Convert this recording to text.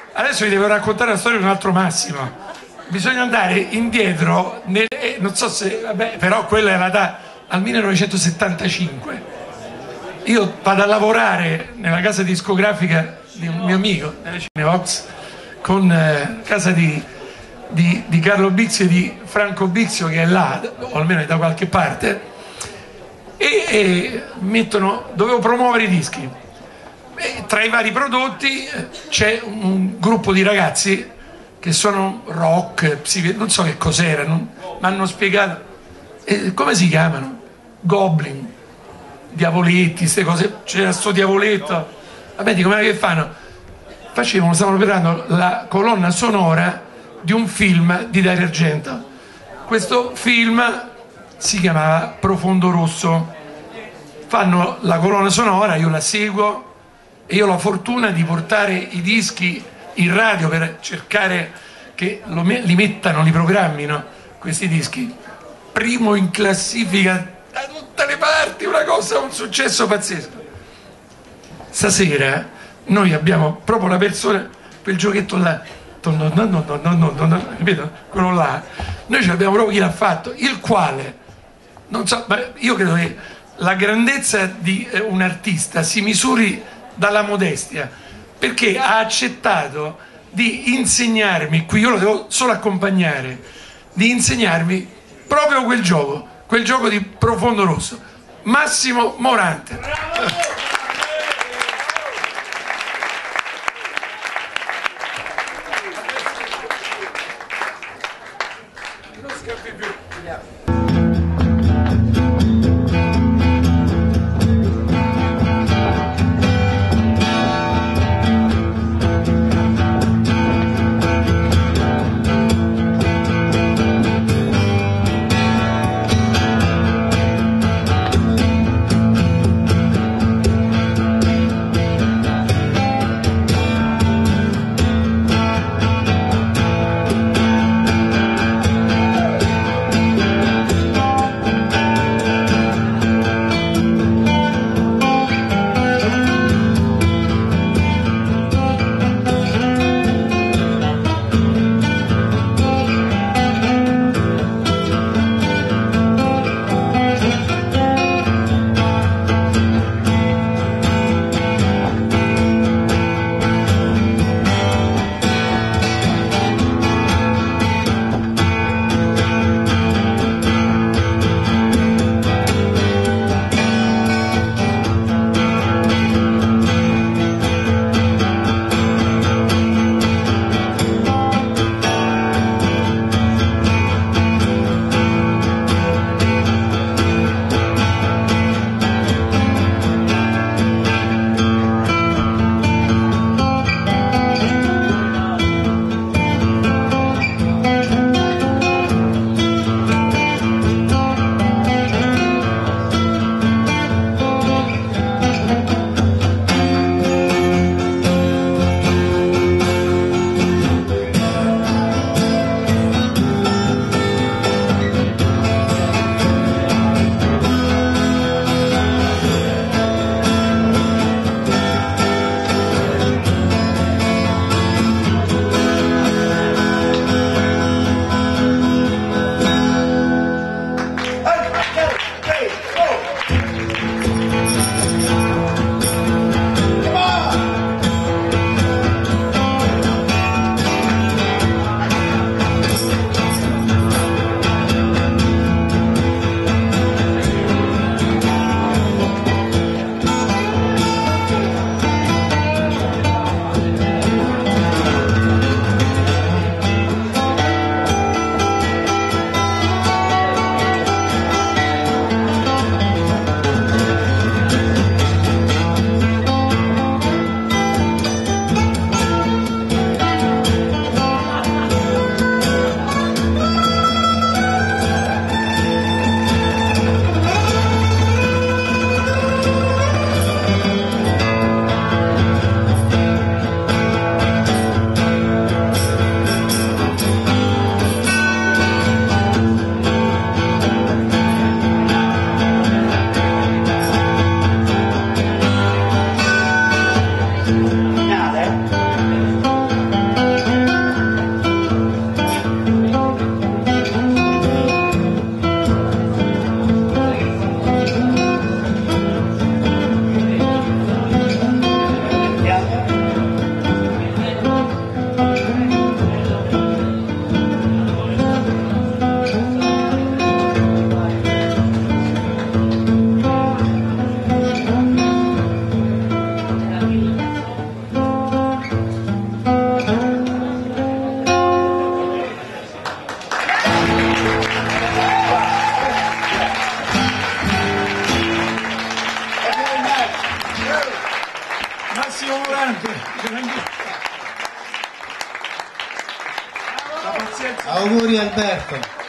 Adesso vi devo raccontare la storia di un altro Massimo. Bisogna andare indietro, non so se, vabbè, però quella era al 1975. Io vado a lavorare nella casa discografica di un mio amico, nella Cinevox, con casa di Carlo Bizio e di Franco Bizio, che è là, o almeno è da qualche parte, e dovevo promuovere i dischi. E tra i vari prodotti c'è un gruppo di ragazzi che sono rock, non so che cos'era, mi hanno spiegato, come si chiamano? Goblin, diavoletti, queste cose, c'era sto diavoletto, vabbè, dico, ma che fanno? Stavano preparando la colonna sonora di un film di Dario Argento. Questo film si chiamava Profondo Rosso. Fanno la colonna sonora, io la seguo e io ho la fortuna di portare i dischi in radio per cercare che li mettano, li programmino questi dischi. Primo in classifica da tutte le parti, una cosa, un successo pazzesco. Stasera noi abbiamo proprio la persona, quel giochetto là, ripeto, quello là, noi ce l'abbiamo proprio chi l'ha fatto, il quale, non so, ma io credo che la grandezza di un artista si misuri dalla modestia, perché ha accettato di insegnarmi, qui io lo devo solo accompagnare, di insegnarmi proprio quel gioco di Profondo Rosso. Massimo Morante. Non scappi più. avanti. La pazienza. Auguri Alberto.